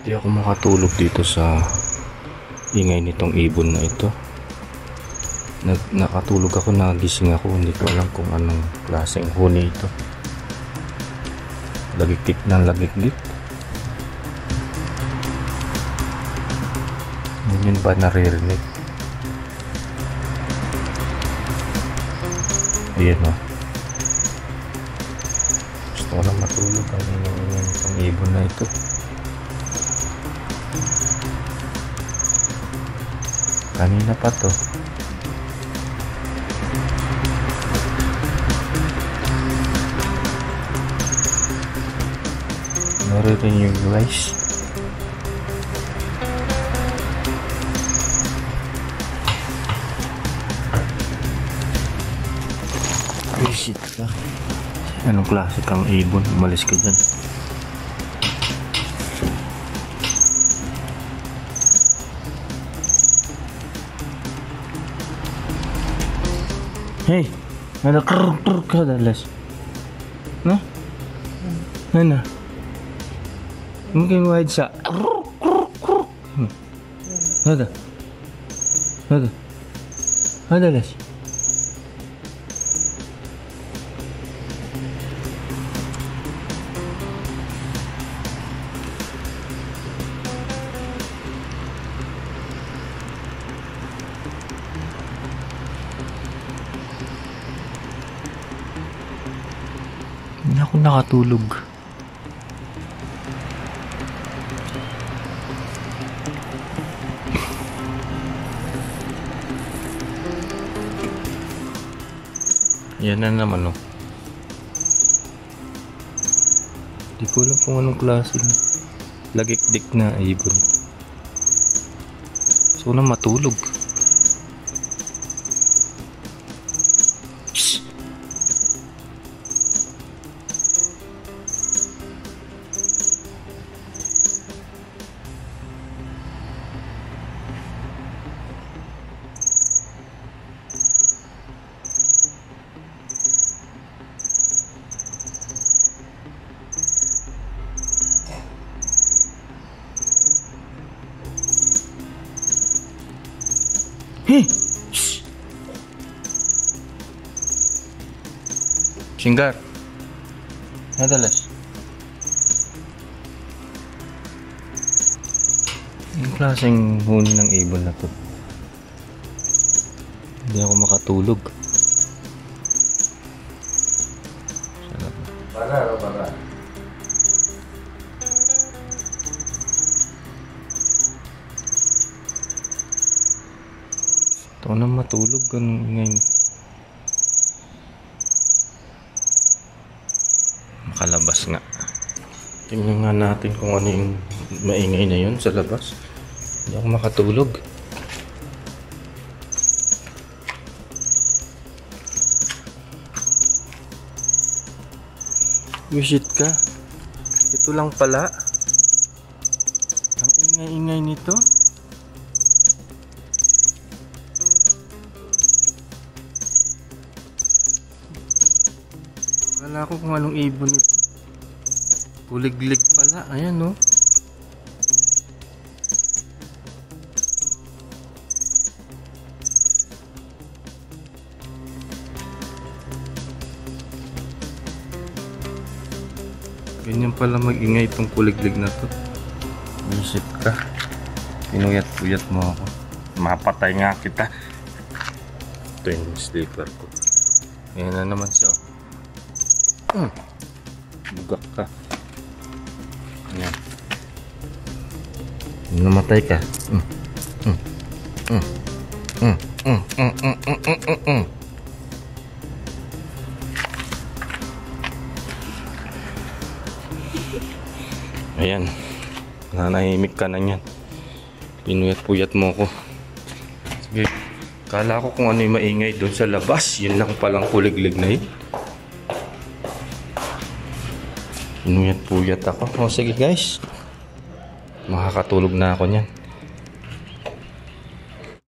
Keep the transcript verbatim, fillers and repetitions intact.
Di ako makatulog dito sa ingay nitong ibon na ito. Nag nakatulog ako, nagising ako, hindi ko alam kung anong klaseng huni ito. Lagiktik ng lagiktik. Hindi yun ba naririnig? Ayan o. Gusto ko lang matulog. Ang ingay nitong ibon na ito. Kanina pa to. Naririnig yung guys. Visit ka. Anong klase kang ibon? Umalis ka dyan. Hey, ada kruk kruk ka dalas. Nah, mana? Mungkin wide sa kruk kruk kruk. Ada, ada, ada las. Hindi ako nakatulog. Yan na naman, oh. Di ko alam kung anong klaseng lagikdik na ibon. So na matulog. Hey! Shh! Singgar. Nadalas. Yung klaseng huni ng ibon na to. Hindi ako makatulog. Para, para. Ito na matulog. Ganun ingay. Makalabas nga. Tingnan nga natin kung ano yung maingay na yun sa labas. Hindi ako makatulog. Visit ka. Ito lang pala. Ang ingay-ingay nito. Wala ko kung anong ibon ito. Puliglig pala. Ayan, no. Ganyan pala mag-ingay itong kuliglig na to. Visit ka. Pinuyat-puyat mo ako. Mapatay nga kita. Ito yung sleeper ko. Ayan na naman siya. Hmm. Bugak ka. Ayan. Namatay ka. Hmm. Hmm. Hmm. Hmm. Hmm. Hmm. Hmm. Hmm. Hmm. Hmm. Ayan. Nanahimik ka na yan. Pinuyat-puyat mo ko. Sige. Kala ko kung ano yung maingay doon sa labas. Yun lang palang kuliglig na yun. Pinuyat-puyat ako. O sige guys. Makakatulog na ako niyan.